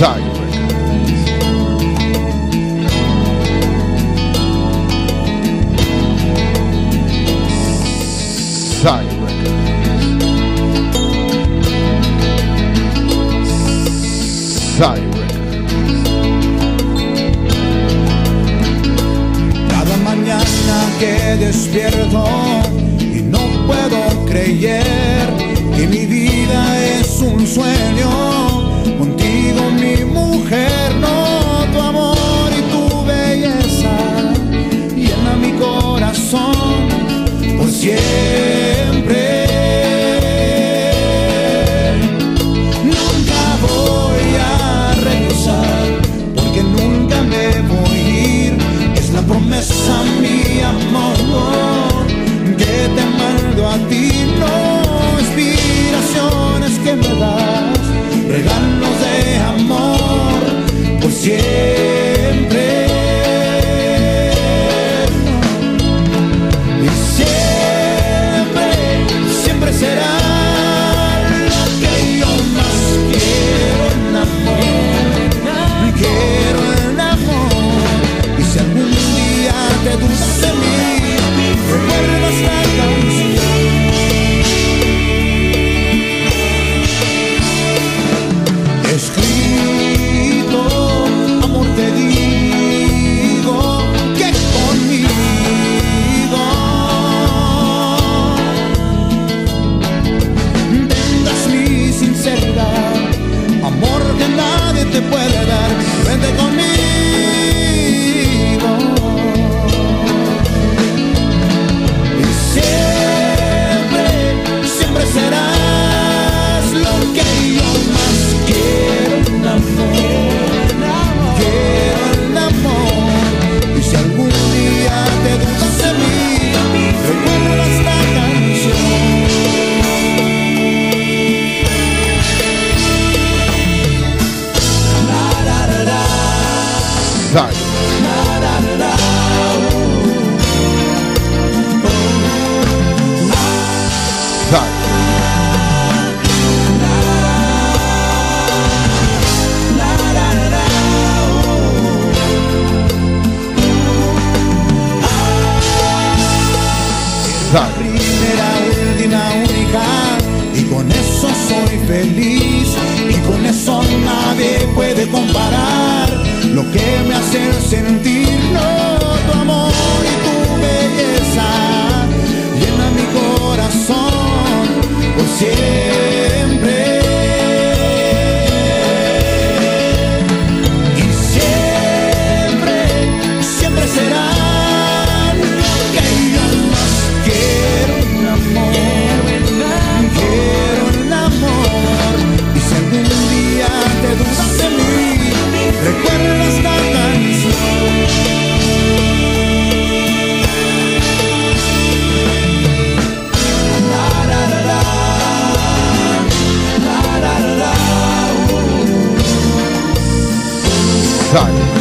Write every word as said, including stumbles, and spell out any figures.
Sai Records. Sai Records. Sai Records. Cada mañana que despierto y no puedo creer que mi vida es un sueño. Contigo mi mujer, no, tu amor y tu belleza llena mi corazón por siempre. Nunca voy a regresar porque nunca me voy a ir. Es la promesa, mi amor, que te mando a ti. No inspiraciones que me das, regalos de amor por siempre. Y siempre, siempre será lo que yo más quiero, el amor. Quiero el amor. Y si algún día te dudas de mí, recuerdas la canción. Escrito, amor, te digo que conmigo tengas mi sinceridad, amor que nadie te puede dar. Vente conmigo. Y siempre, siempre serás lo que yo más quiero, el amor. Quiero el amor. Y si algún día te dudas de mí, recuerda esta canción. La, la, la, la. Sai. La, la, la, la. Sai. La primera, última, única, y con eso soy feliz, y con eso nadie puede comparar lo que me hace sentir. No, tu amor y tu belleza llena mi corazón por siempre. Y siempre, siempre será lo que yo más quiero, el amor. Quiero el amor. Y si algún día te dudas de mí, recuerda esta canción. La, la, la, la. La, la, la, la. Sai.